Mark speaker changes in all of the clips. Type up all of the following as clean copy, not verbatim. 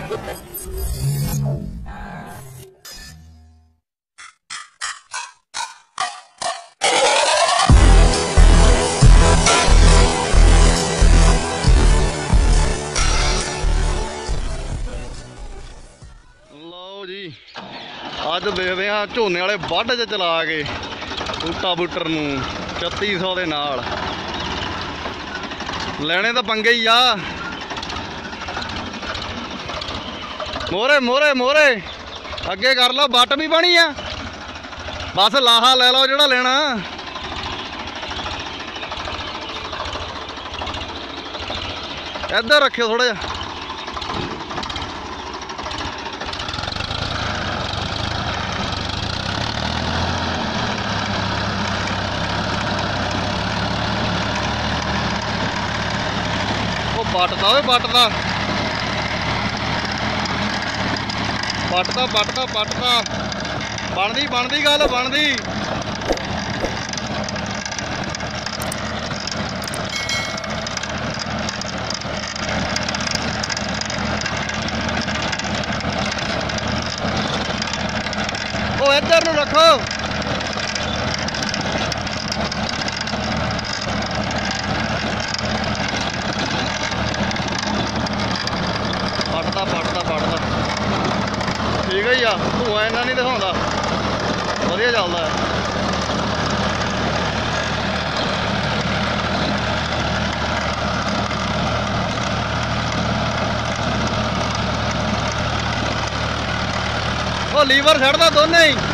Speaker 1: जी अज देखते हैं झोने वाले वढ़ च चला के रूटाबूटर नूं 3600 दे नाल लेने तो पंगे ही आ। मोहरे मोहरे मोहरे अगे कर लो, बट भी बनी आ, बस लाहा ले लो जिहड़ा लेना। इधर रखियो थोड़ा जिहा। पटदा पटदा पटदा पटदा पटदा बनदी बनदी गल बनदी। ओ इधर नूं रखो। ठीक है ही आ, धुआं इन्ना नहीं दिखाता, वधिया चलता है। वो लीवर छड़दा दोने ही,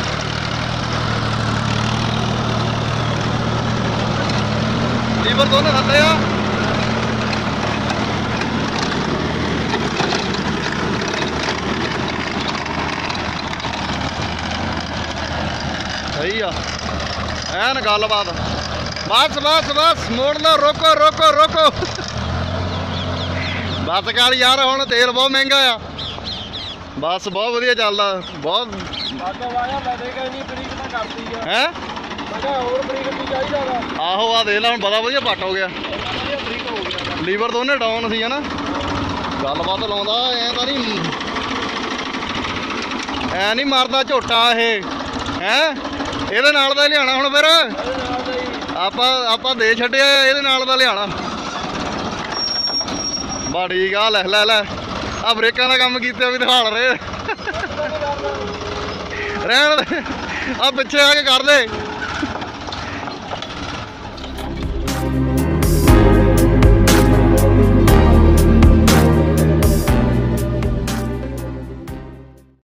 Speaker 1: लीवर दोने थल्ले आ। सही आ एन गल बात। बस बस बस मोड़ लो, रोको रोको रोको। बस कर यार, हुण तेल बहुत महंगा आ। बस बहुत वधिया चलदा, बहुत है। आहो आ देख ला, हुण बड़ा वधिया पट हो गया। लीवर दोने डाउन सी है ना, गल बात लाउंदा ऐ तां नहीं, ऐ नहीं मारदा झोटा ये है। ਇਹਦੇ ਨਾਲ ਦਾ ਲਿਆਣਾ ਹੁਣ ਫਿਰ ਆਪਾਂ ਦੇ ਛੱਡਿਆ, ਇਹਦੇ ਨਾਲ ਦਾ ਲਿਆਣਾ। ਬਾ ਠੀਕ ਆ, ਲੈ ਲੈ ਲੈ ਆ ਬ੍ਰੇਕਾਂ ਦਾ ਕੰਮ ਕੀਤਾ ਵੀ ਦਿਖਾਲ ਰਹੇ ਰਹਿਣ ਦੇ, ਆ ਪਿੱਛੇ ਆ ਕੇ ਕਰ ਦੇ।